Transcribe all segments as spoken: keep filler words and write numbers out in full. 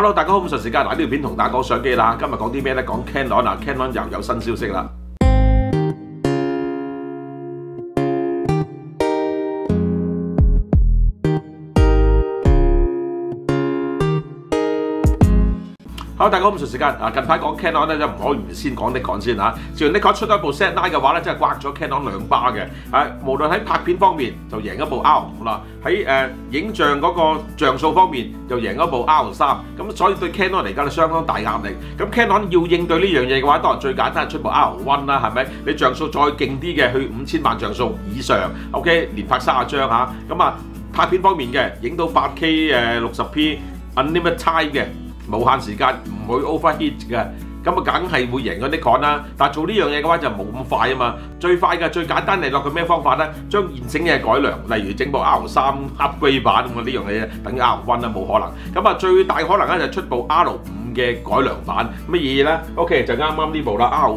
Hello， 大家好，咁順時間嗱呢條片同大家講相機啦。今日講啲咩咧？講 Canon 啊 ，Canon 又有新消息啦。好，大家好，咁順時間啊，近排講 Canon 咧，就唔可以唔先講Nikon先嚇。自從 Nikon 出咗一部 Z 九 嘅話咧，真係刮咗 Canon 兩巴嘅。啊，無論喺拍片方面就贏一部 R 五啦，喺誒、呃、影像嗰個像素方面又贏一部 R 三。咁所以對 Canon 嚟講係相當大壓力。咁 Canon 要應對呢樣嘢嘅話，當然最簡單係出部 R 一啦，係咪？你像素再勁啲嘅，去五千萬像素以上 ，OK， 連拍三十張嚇。咁啊，拍片方面嘅影到八 K 誒六十 P Unlimited Time 嘅。無限時間唔會 overheat 嘅，咁啊梗係會贏咗Nikon啦。但係做呢樣嘢嘅話就冇咁快啊嘛。最快嘅最簡單嚟落佢咩方法咧？將現成嘅改良，例如整部 R 三 upgrade 版咁啊，呢樣嘢等於 R 一啦，冇可能。咁啊最大可能咧就出部 R 五嘅改良版，乜嘢咧 ？OK 就啱啱呢部啦 ，R 五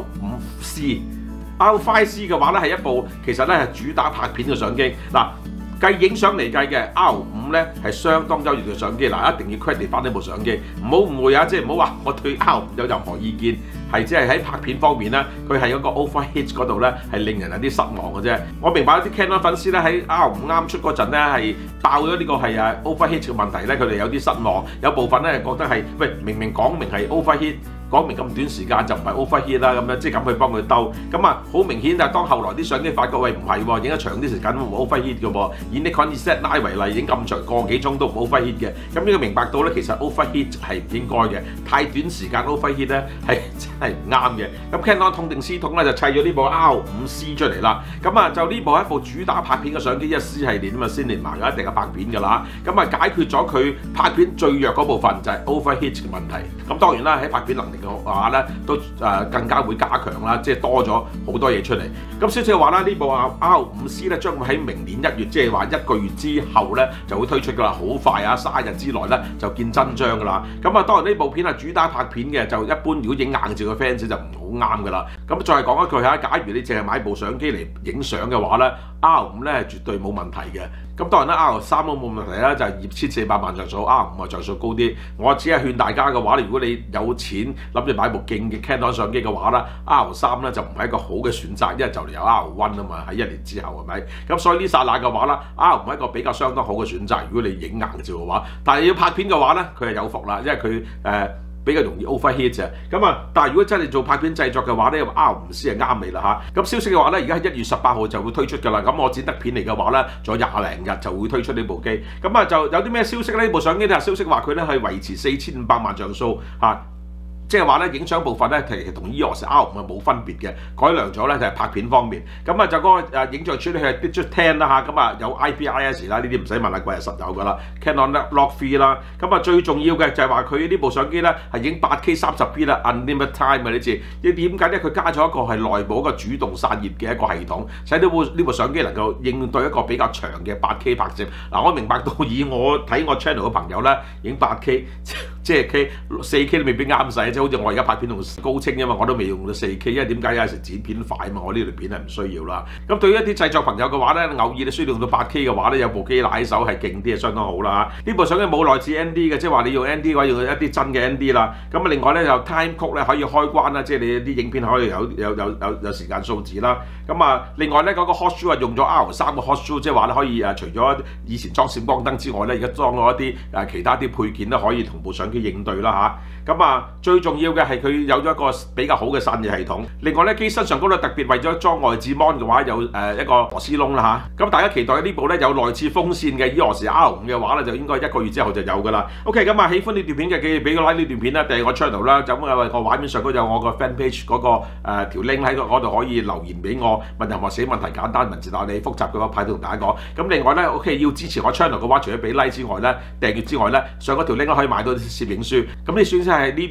C。R 五 C 嘅話咧係一部其實咧係主打拍片嘅相機嗱。計影相嚟計嘅 R 五咧係相當優越嘅相機，嗱一定要 credit 翻呢部相機，唔好誤會啊！即係唔好話我對 R 五有任何意見，係只係喺拍片方面咧，佢係嗰個 overheat 嗰度咧係令人有啲失望嘅啫。我明白有啲 Canon 粉絲咧喺 R 五啱出嗰陣咧係爆咗呢個係啊 overheat 嘅問題咧，佢哋有啲失望，有部分咧覺得係喂明明講明係 overheat。講明咁短時間就唔係 overheat 啦，咁樣即係咁去幫佢兜，咁啊好明顯就係當後來啲相機發覺喂唔係喎，影得長啲時間都唔 overheat 嘅喎，以 Nikon Z 九為例，影咁長個幾鐘都唔 overheat 嘅，咁呢個明白到咧其實 overheat 係唔應該嘅，太短時間 overheat 咧係真係唔啱嘅。咁 Canon 痛定思痛咧就砌咗呢部 R 五 C 出嚟啦，咁啊就呢部係一部主打拍片嘅相機，一 C 系列啊嘛，先連埋一定係拍片㗎啦，咁啊解決咗佢拍片最弱嗰部分就係 overheat 嘅問題。咁當然啦喺拍片能力嘅話咧都誒更加會加強啦，即係多咗好多嘢出嚟。咁消息話啦，呢部 R 五 C 咧將會喺明年一月，即係話一個月之後咧就會推出㗎啦，好快啊！三日之內咧就見真章㗎啦。咁啊，當然呢部片係主打拍片嘅，就一般如果影硬照嘅 fans 就唔好啱㗎啦。咁再講一句嚇，假如你淨係買部相機嚟影相嘅話咧 ，R 五咧係絕對冇問題嘅。咁當然啦 ，R 三都冇問題啦，就係二千四百萬像素 ，R 五啊像素高啲。我只係勸大家嘅話，如果你有錢諗住買部勁嘅 Canon 相機嘅話咧 ，R 三咧就唔係一個好嘅選擇，因為就嚟有 R 一啊嘛，喺一年之後係咪？咁所以呢剎那嘅話咧 ，R 五係一個比較相當好嘅選擇。如果你影硬照嘅話，但係要拍片嘅話咧，佢係有福啦，因為佢誒。呃比較容易 overheat 啫，咁啊！但係如果真係做拍片製作嘅話咧 ，R 五 C 係啱你啦嚇。咁消息嘅話咧，而家喺一月十八號就會推出㗎啦。咁我剪得片嚟嘅話咧，仲有廿零日就會推出呢部機。咁啊，就有啲咩消息咧？呢部相機咧，消息話佢咧係維持四千五百萬像素嚇。即係話咧，影相部分咧，其實同 E O S R 五係冇分別嘅，改良咗咧就係拍片方面。咁啊就嗰個誒影像處理器係 Digital 十啦嚇，咁啊有 I P I S 啦，呢啲唔使問啦，貴係實有㗎啦。Canon Log 三啦，咁啊最重要嘅就係話佢呢部相機咧係影八 K 三十 P 啦 ，Unlimited Time 啊你知。你點解咧？佢加咗一個係內部一個主動散熱嘅一個系統，使到部呢部相機能夠應對一個比較長嘅八 K 拍攝。嗱，我明白到以我睇我 channel 嘅朋友咧，影八 K 即係 K 四 K 都未必啱使。即係好似我而家拍片用高清啊嘛，我都未用到四 K， 因為點解有陣時剪片快啊嘛，我呢條片係唔需要啦。咁對於一啲製作朋友嘅話咧，偶爾你需要用到八 K 嘅話咧，有部機拿喺手係勁啲，係相當好啦。呢部相機冇內置 N D 嘅，即係話你用 N D 嘅話，用一啲真嘅 N D 啦。咁啊，另外咧就 Time Code 咧可以開關啦，即係你啲影片可以有有有有有時間數字啦。咁啊，另外咧嗰個 Hot Shoe 啊用咗 R 三嘅 Hot Shoe， 即係話咧可以誒除咗以前裝閃光燈之外咧，而家裝咗一啲誒其他啲配件都可以同部相機應對啦嚇。咁啊，最重要嘅係佢有咗一個比較好嘅散熱系統。另外咧，機身上高咧特別為咗裝外置 mon 嘅話，有誒一個螺絲窿啦嚇。咁大家期待呢部咧有內置風扇嘅 E O S R 五嘅話咧，就應該一個月之後就有㗎啦。OK， 咁啊喜歡呢段片嘅記住俾個 like 呢段片啦，訂我 channel 啦。咁啊個畫面上高有我個 fan page 嗰個誒條 link 喺嗰度可以留言俾我，問任何寫問題簡單文字答你，複雜嘅話派到同大家講。咁另外咧 OK 要支持我 channel 嘅話，除咗俾 like 之外咧，訂閱之外咧，上嗰條 link 可以買到啲攝影書。咁啲書先係呢邊啲供應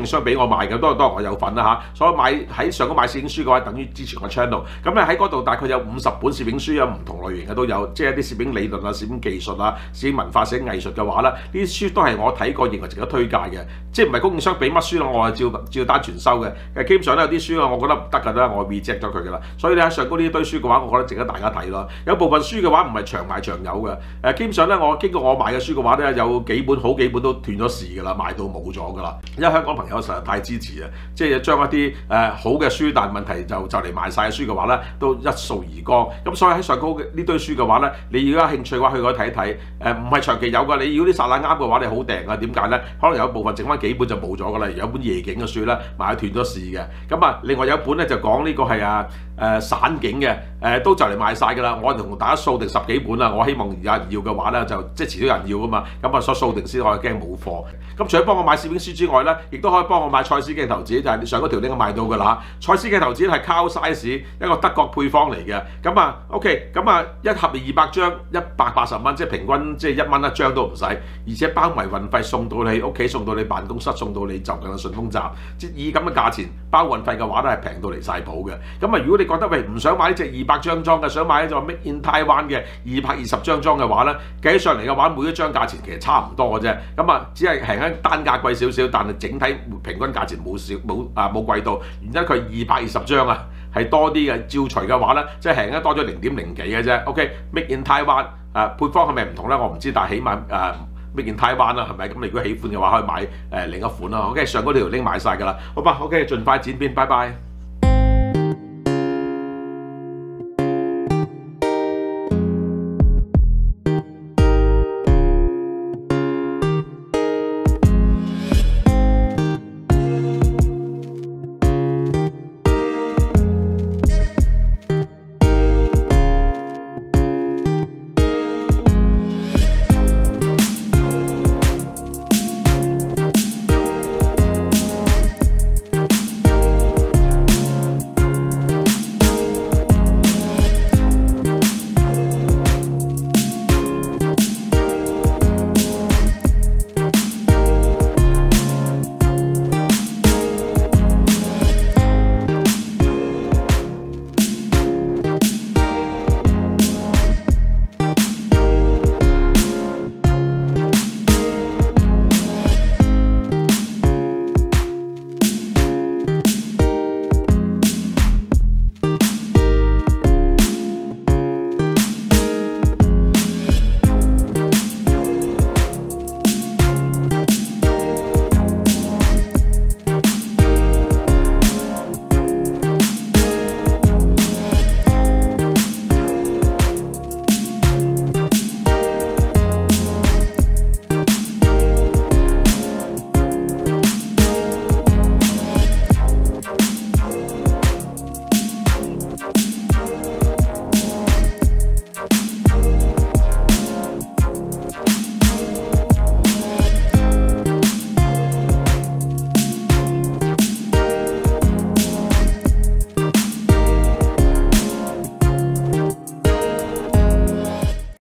商俾我賣嘅，當然當然我有份啦嚇。所以買喺上高買攝影書嘅話，等於支持我 channel。咁咧喺嗰度大概有五十本攝影書，有唔同類型嘅都有，即係一啲攝影理論啊、攝影技術啊、攝影文化、攝影藝術嘅話咧，呢啲書都係我睇過認為值得推介嘅，即係唔係供應商俾乜書咯，我係照照單全收嘅。誒基本上咧有啲書啊，我覺得唔得㗎啦，我 reject 咗佢㗎啦。所以咧喺上高呢一堆書嘅話，我覺得值得大家睇咯。有部分書嘅話唔係長賣長有嘅，誒基本上咧我經過我買嘅書嘅話咧，有幾本好幾本都斷咗市㗎啦，賣到冇咗㗎啦。因為香港朋友實在太支持啊，即係將一啲誒、呃、好嘅書，但係問題就就嚟賣晒嘅書嘅話咧，都一掃而光。咁所以喺上高呢堆書嘅話咧，你如果有興趣嘅話，去嗰睇一睇。誒唔係長期有㗎，你如果啲剎那啱嘅話，你好訂啊。點解咧？可能有一部分剩翻幾本就冇咗㗎啦。有一本夜景嘅書咧，賣斷咗市嘅。咁啊，另外有一本咧就講呢個係啊誒散景嘅，誒、呃、都就嚟賣晒㗎啦。我同大家掃定十幾本啦。我希望有人要嘅話咧，就即係遲早有人要㗎嘛。咁啊，所掃定先可以驚冇貨。咁除咗幫我買攝影書之外咧，亦都可以幫我買蔡司鏡頭紙，就係、是、上嗰條 link 買到㗎啦。蔡司鏡頭紙係 Carl Zeiss 一個德國配方嚟嘅。咁啊 ，OK，咁啊一盒二百張，一百八十蚊，即係平均即係一蚊一張都唔使，而且包埋運費送到你屋企，送到你辦公室，送到你就近嘅順豐站。即係以咁嘅價錢包運費嘅話咧，係平到離晒譜嘅。咁啊，如果你覺得喂唔想買呢隻二百張裝嘅，想買呢隻 Made in Taiwan 嘅二百二十張裝嘅話咧，計起上嚟嘅話，每一張價錢其實差唔多嘅啫。咁啊，只係輕輕單價貴少少，但係整體平均價錢冇少冇啊冇貴到，原因佢二百二十張啊係多啲嘅。照除嘅話咧，即係輕輕多咗零點零幾嘅啫。OK，Made in Taiwan。誒配方係咪唔同咧？我唔知，但係起碼誒 Made in Taiwan啦，係咪？咁你如果喜歡嘅話，可以買誒、呃、另一款啦。OK，上嗰條 link 買晒㗎啦。好吧，OK，盡快剪片，拜拜。